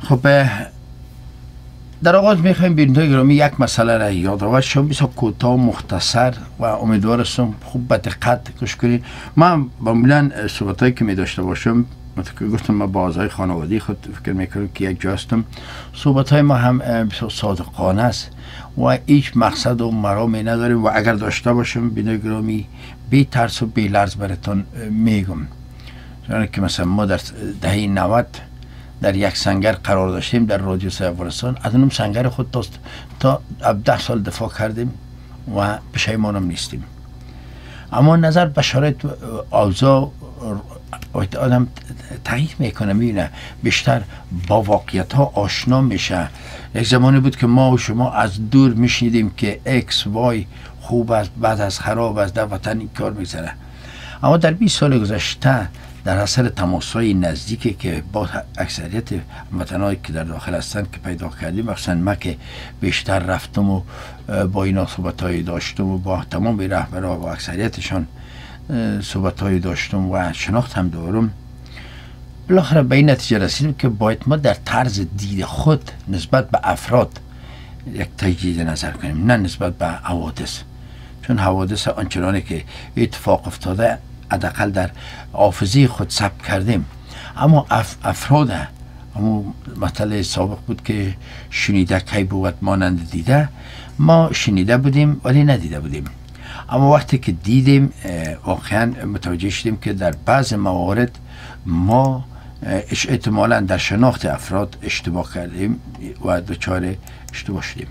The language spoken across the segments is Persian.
خب در آغاز میخوایم بیننده گرامی یک مسئله را یادآور شم، بسیار کوتاه و مختصر و امیدوار هستم خوب به دقت گوش کنید. من معمولا صحبتایی که می داشته باشم، مثل گفتم من با اعضای خانوادگی خود فکر میکنم که یک جا هستم، صحبتهای ما هم بسیار صادقانه است و هیچ مقصد و مرامی نداریم و اگر داشته باشم بیننده گرامی بی ترس و بی لرز براتون میگم. چون که مثلا ما در دهه 90 در یک سنگر قرار داشتیم در رادیو افغانستان، از اونم سنگر خود تا 10 سال دفاع کردیم و پشیمانم نیستیم. اما نظر به شرایط اوضاع آدم تغییر میکنه، میبینه بیشتر با واقعیت ها آشنا میشه. یک زمانی بود که ما و شما از دور میشنیدیم که اکس وای خوب است، بعد از خراب است، در وطن این کار میگذره. اما در 20 سال گذشته در اثر تماس‌های نزدیکی که با اکثریت وطن‌هایی که در داخل هستند که پیدا کردیم، مثلا من که بیشتر رفتم و با اینا صحبت‌هایی داشتم و با تمام رهبران و اکثریتشان صحبت‌هایی داشتم و شناخت هم دارم، بالاخره به این نتیجه رسیدم که باید ما در طرز دید خود نسبت به افراد یک تجدید نظر کنیم، نه نسبت به حوادث. چون حوادث آنچنانی که اتفاق افتاده حداقل در حافظه خود ثبت کردیم، اما افراد، اما مطلع سابق بود که شنیده کی بود مانند دیده. ما شنیده بودیم ولی ندیده بودیم، اما وقتی که دیدیم واقعا متوجه شدیم که در بعض موارد ما احتمالا در شناخت افراد اشتباه کردیم و دچار اشتباه شدیم.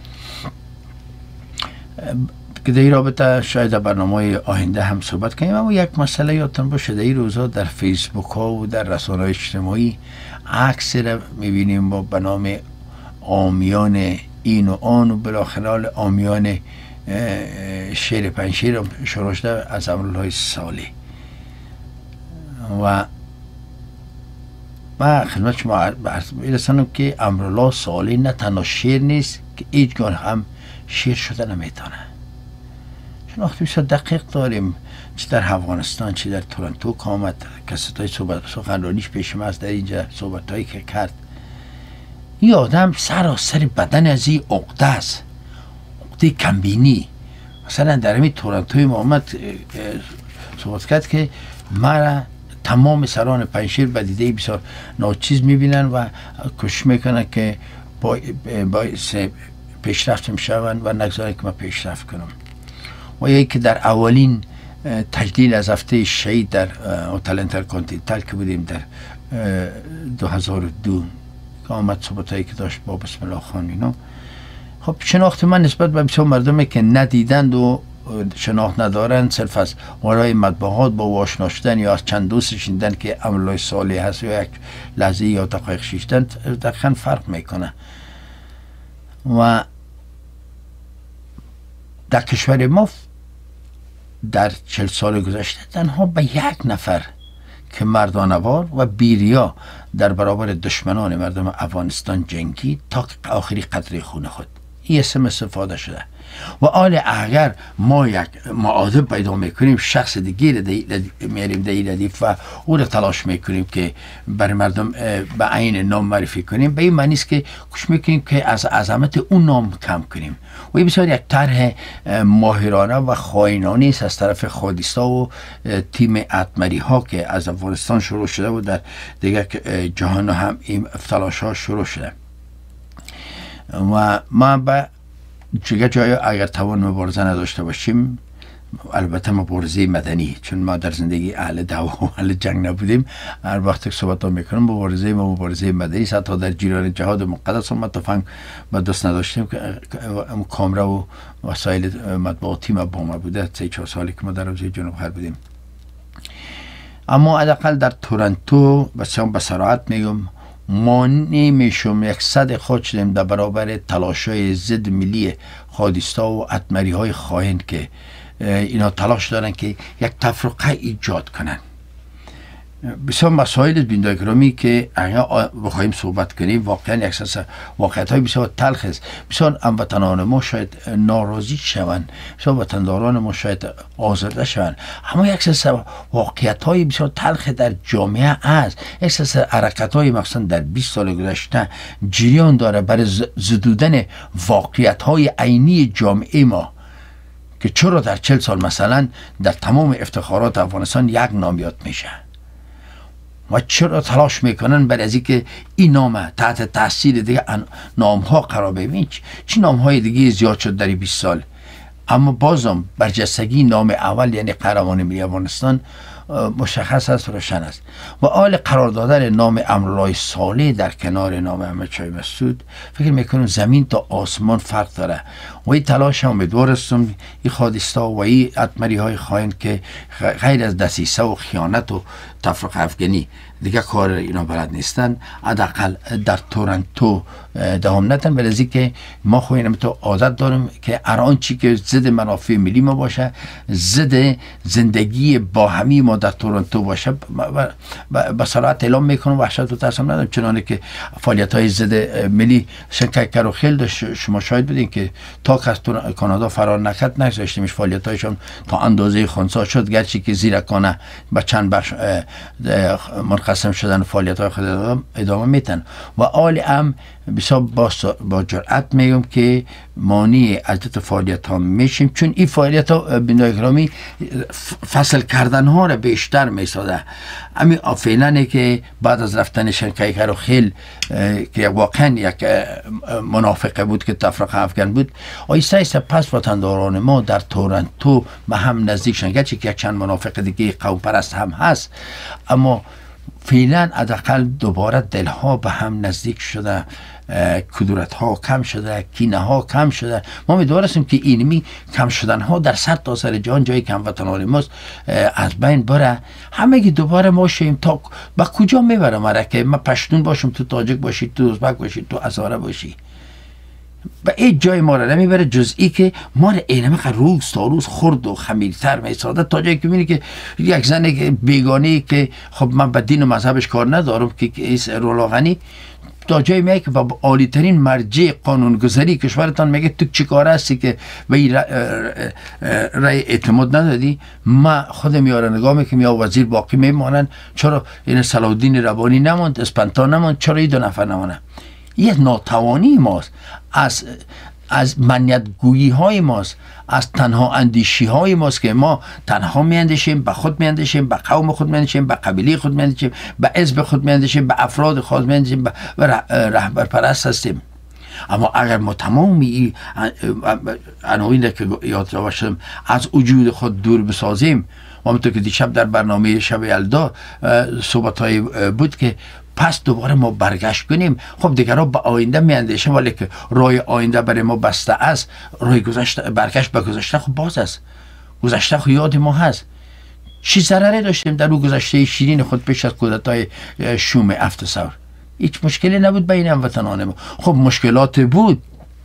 که در این رابطه شاید در برنامه آینده هم صحبت کنیم. اما یک مسئله یادتون باشه، در این روزها در فیسبوک ها و در رسانه‌های اجتماعی عکس را میبینیم با به نام آمیان این و آن و بالاخره آمیان شیر پنشیر شروع شده از امرالله صالح. و من خدمت شما برسانم که امرالله صالح نه تنها شیر نیست که هیچگاه هم شیر شده نمیتونه. شناخت بسیار دقیق داریم، چه در افغانستان چه در تورنتو که آمد، کساتای سخنرانیش پیش ما از در اینجا صحبتهایی که کرد. این آدم سراسر بدن از این عقده است، عقده کمبینی. مثلا در همین تورنتوی ما آمد صحبت کرد که مرا تمام سران پنشیر به دیده بسیار ناچیز میبینن و کوشش میکنن که باعث پیشرفت میشون و نگذارن که من پیشرفت کنم. و یکی که در اولین تجلیل از هفته شهید در هتل اینترکانتیننتال که بودیم در 2002 که آمد صحبتایی که داشت با بسم الله خان اینا. خب شناخت من نسبت به بسیار مردمی که ندیدند و شناخت ندارند، صرف از ورای مطبوعات با آشنا شدن یا از چند دوست شنیدن که امرالله صالح هست یا یک لحظه یا دقایق شیشتن دقیقا فرق میکنه. و در کشور ما در 40 سال گذشته تنها به یک نفر که مردانوار و بیریا در برابر دشمنان مردم افغانستان جنگید تا آخری قطره خون خود، این اسم استفاده شده. و حال اگر ما یک معادل پیدا میکنیم، شخص دیگه میاریم در این ردیف و او را تلاش میکنیم که برای مردم به عین نام معرفی کنیم، به این معنی است که کوشش میکنیم که از عظمت اون نام کم کنیم. و این بسیار یک طرح ماهرانه و خائنانه است از طرف خودستا و تیم اتمری ها که از افغانستان شروع شده و در دیگر جهان هم این تلاش ها شروع شده. و ما به جای اگر توان مبارزه نداشته باشیم، البته مبارزه مدنی، چون ما در زندگی اهل دعوا و اهل جنگ نبودیم، هر وقت صحبت ها میکنم مبارزه مدنی است. حتی در جریان جهاد مقدس ما تفنگ به دست نداشتیم که کامرا و وسایل مطبوعاتی ما با ما بوده 3-4 سالی که ما در روزی جنوب غرب بودیم. اما حداقل در تورنتو به صراحت میگم ما نمیشم یک صد خود شدیم در برابر تلاش‌های ضد ملی خودستا و اتمری های خائن که اینا تلاش دارن که یک تفرقه ایجاد کنن. بسیار مسائل بیننده گرامی که اگر بخوایم صحبت کنیم واقعا یک واقعیت های بسیار تلخ است. بسیار هموطنان ما شاید ناراضی شوند، بسیار وطنداران ما شاید آزرده شوند، اما یک واقعیت های بسیار تلخ در جامعه است. یک حرکت های مثلا در 20 سال گذشته جریان داره برای زدودن واقعیت های عینی جامعه ما که چرا در 40 سال مثلا در تمام افتخارات افغانستان یک نام یاد میشه و چرا تلاش میکنن برای از اینکه این نام تحت تاثیر دیگه نام ها قرار ببین. چه نام های دیگه زیاد شد در 20 سال، اما بازم برجستگی نام اول یعنی قهرمان ملی افغانستان مشخص است، روشن است. و حال قرار دادن نام امرالله صالح در کنار نام احمد شاه مسعود فکر میکنم زمین تا آسمان فرق داره و این تلاش هم امیدوار هستم این حادثه‌ها و این اتمری های خائن که غیر از دسیسه و خیانت و تفرقه افغانی دیگه کار اینا بلد نیستن، حداقل در تورنتو دوام ندن. ولی که ما خو اینم تو عادت دارم که هر آنچه که ضد منافع ملی ما باشه، ضد زندگی باهمی ما در تورنتو باشه با صراحت اعلام میکنم، وحشت و ترسم ندارم. چنانه که فعالیت های ضد ملی شنکر و خیل داشت، شما شاهد بودین که تا از کانادا فرار نکرد نگذاشتیمش، فعالیت هایشون تا اندازه خنثی شد، گرچه که زیرکانه به چند بخش منقسم شدن فعالیت های خود ادامه میتن. و حال هم بسیار با جرأت میگم که مانع از فعالیت ها میشیم، چون این فعالیت ها بیننده گرامی فصل کردن ها را بیشتر میساده. همین فعلا که بعد از رفتن شنکیکر و خیل که واقعا یک منافقه بود که تفرقه افغان بود، آیسته آیسته پس وطنداران ما در تورنتو به هم نزدیک شدن، گرچه که یک چند منافق دیگه قوم پرست هم هست، اما فعلا حداقل دوباره دلها به هم نزدیک شده، کدورت ها کم شده، کینه ها کم شده. ما امیدوار هستیم که اینمی کم شدن ها در سرتاسر جهان جایی که هموطنان ماست از بین بره، همگی دوباره ما شیم. تا با کجا میبره مرا که من پشتون باشم، تو تاجک باشی، تو ازبک باشی، تو هزاره باشی، به این جای ما را نمیبره جزئی که ما را اینمه روز تا روز خرد و خمیرتر میساده، تا جایی که میبینی که یک زن بیگانه که خب من به دین و مذهبش کار ندارم که رولاغنی تا جایی میگه که با عالی ترین مرجع قانونگذاری کشورتان میگه تو چی کار هستی که به این رای اعتماد ندادی. ما خودم یاره نگاه میکنم یا وزیر باقی میمانن، چرا این صلاح الدین ربانی نماند، اسپنتا نماند، چرا این دو نفر نمانه؟ یه ناتوانی ماست، از منیت گویی های ماست، از تنها اندیشی های ماست که ما تنها میاندیشیم، به خود میاندیشیم، به قوم خود میاندیشیم، به قبیله خود میاندیشیم، به حزب خود میاندیشیم، به افراد خود میاندیشیم و رهبر پرست هستیم. اما اگر ما تمامی عناوین که یاد باشم از وجود خود دور بسازیم، و همونطور که دیشب در برنامه شب یلدا صحبت های بود که پس دوباره ما برگشت کنیم، خب دیگرها به آینده میاندیشن، ولی که راه آینده برای ما بسته است، راه گذشته برگشت به گذشته خب باز است، گذشته خب یاد ما هست. چی ضرری داشتیم در اون گذشته شیرین خود پیش از کودتای شوم 7 ثور؟ هیچ مشکلی نبود بین هموطنان ما. خب مشکلات بود،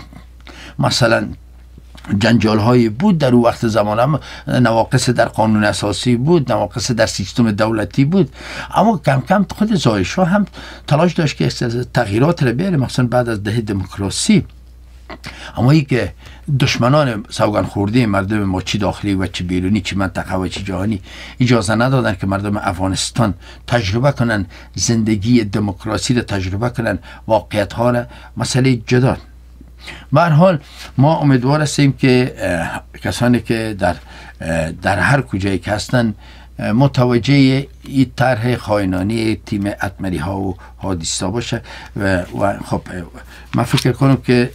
مثلا جنجال هایی بود در اون وقت زمان، نواقص در قانون اساسی بود، نواقص در سیستم دولتی بود، اما کم کم خود زاهد شاه هم تلاش داشت که تغییرات را بیاره، مثلا بعد از دهه دموکراسی. اما ای که دشمنان سوگن خورده مردم ما، چی داخلی و چی بیرونی، چی منطقه و چی جهانی، اجازه ندادن که مردم افغانستان تجربه کنن زندگی دموکراسی را، تجربه کنن واقعیت ها را، مسئله جدا. به هر حال ما امیدوار هستیم که کسانی که در هر کجایی که هستن متوجه این طرح خائنانه تیم اتمری ها و حادثه باشه و خب من فکر کنم که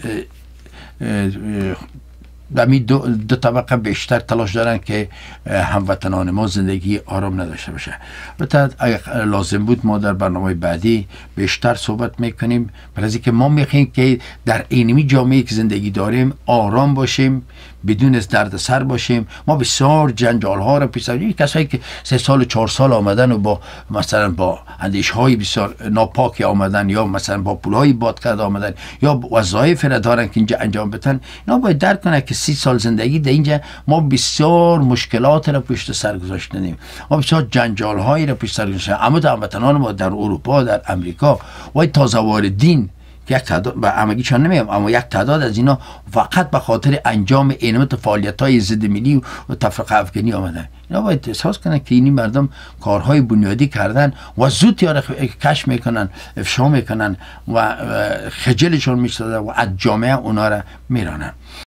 دمی دو طبقه بیشتر تلاش دارن که هموطنان ما زندگی آرام نداشته باشه. البته اگر لازم بود ما در برنامه بعدی بیشتر صحبت میکنیم، برای اینکه ما میخوایم که در اینمی جامعه که زندگی داریم آرام باشیم، بدون درد سر باشیم. ما بسیار جنجال ها را پیش داریم. کسایی که 3 سال 4 سال آمدن و با مثلا با اندیش های بسیار ناپاکی آمدن، یا مثلا با پول های باد کرده آمدن، یا وظایف را دارن که اینجا انجام بدن، اینا باید درک کنه که 30 سال زندگی در اینجا ما بسیار مشکلات را پشت سر گذاشتیم، ما بسیار جنجال هایی را پشت سر گذاشتیم. اما در هموطنان ما در اروپا، در امریکا و تازه واردین که یک تعداد به همگیشان نمیگم، اما یک تعداد از اینا فقط به خاطر انجام اینمت فعالیت‌های ضد ملی و تفرقه افکنی آمدن. اینا باید احساس کنن که اینی مردم کارهای بنیادی کردن و زود یاره کشف میکنن، افشا میکنن و خجلشون میشده و از جامعه اونا را میرانن.